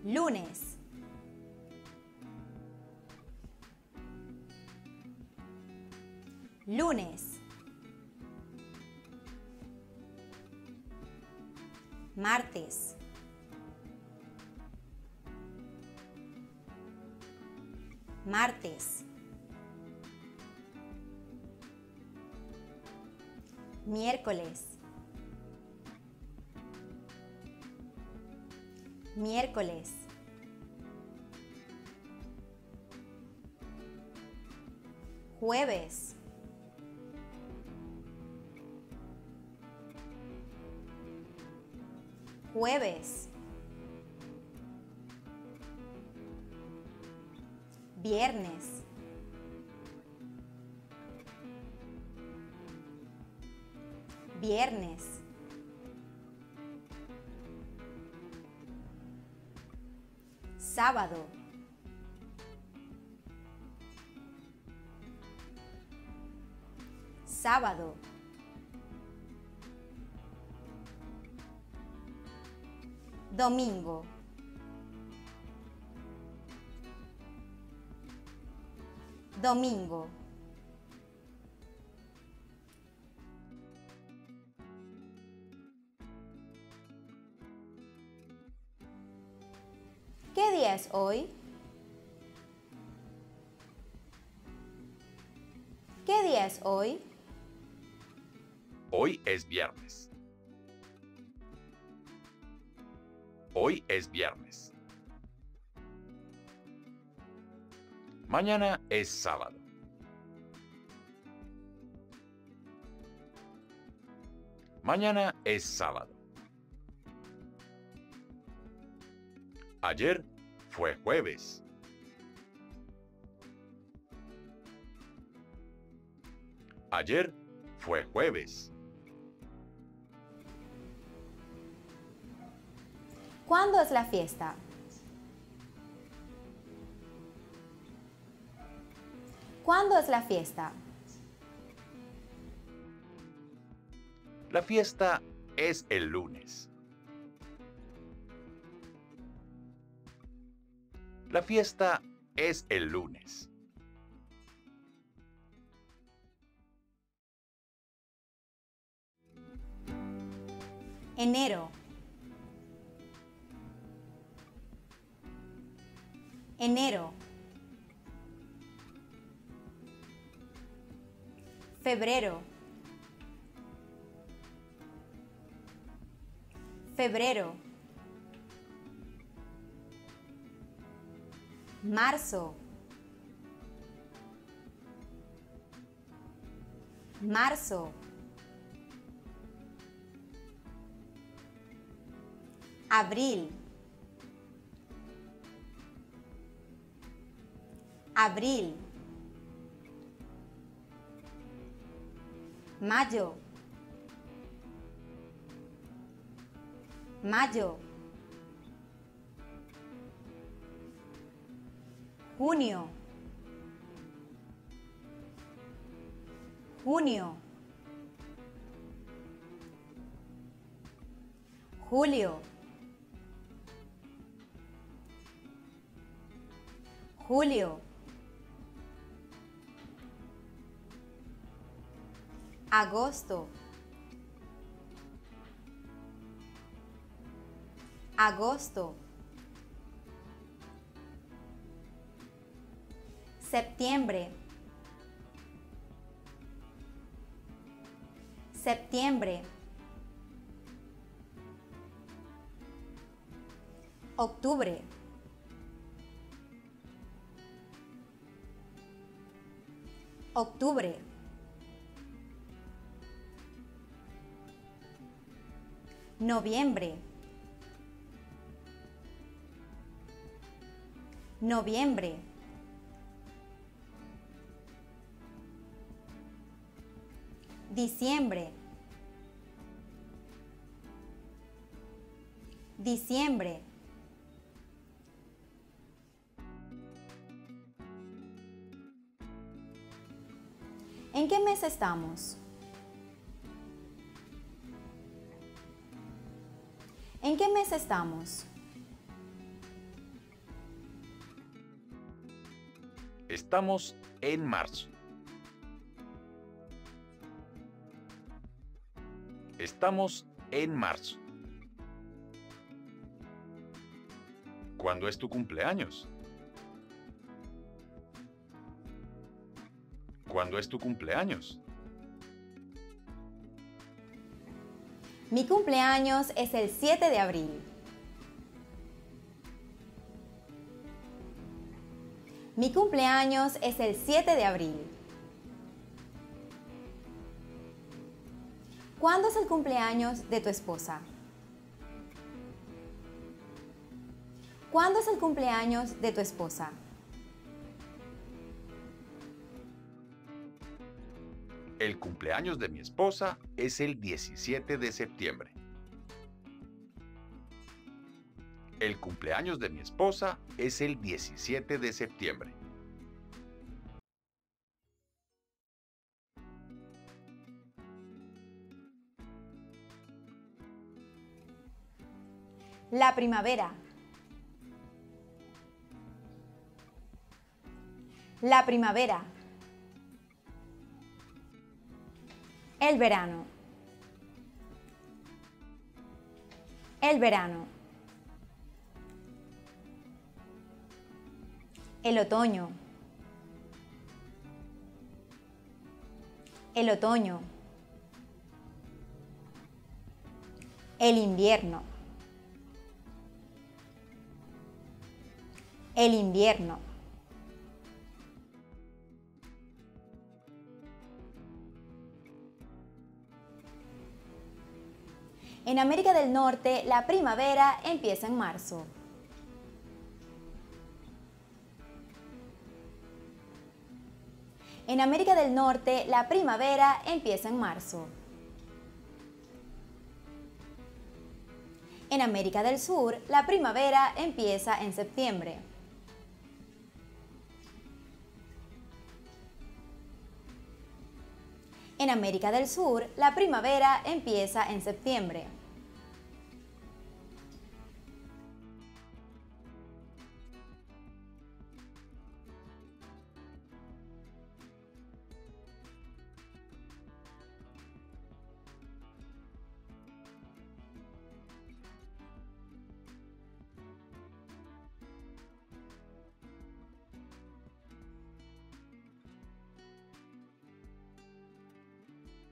lunes, lunes, martes, martes, miércoles, miércoles, jueves, jueves, viernes, viernes, sábado, sábado, domingo, domingo, ¿qué día es hoy? ¿Qué día es hoy? Hoy es viernes. Hoy es viernes. Mañana es sábado. Mañana es sábado. Ayer fue jueves. Ayer fue jueves. ¿Cuándo es la fiesta? ¿Cuándo es la fiesta? La fiesta es el lunes. La fiesta es el lunes. Enero, enero, febrero, febrero, marzo, marzo, abril, abril, mayo, mayo, junio, junio, julio, julio, agosto, agosto, septiembre, septiembre, octubre, octubre, noviembre, noviembre, diciembre, diciembre, ¿en qué mes estamos? ¿En qué mes estamos? Estamos en marzo. Estamos en marzo. ¿Cuándo es tu cumpleaños? ¿Cuándo es tu cumpleaños? Mi cumpleaños es el 7 de abril. Mi cumpleaños es el 7 de abril. ¿Cuándo es el cumpleaños de tu esposa? ¿Cuándo es el cumpleaños de tu esposa? El cumpleaños de mi esposa es el 17 de septiembre. El cumpleaños de mi esposa es el 17 de septiembre. La primavera. La primavera. El verano. El verano. El otoño. El otoño. El invierno. El invierno. En América del Norte, la primavera empieza en marzo. En América del Norte, la primavera empieza en marzo. En América del Sur, la primavera empieza en septiembre. En América del Sur, la primavera empieza en septiembre.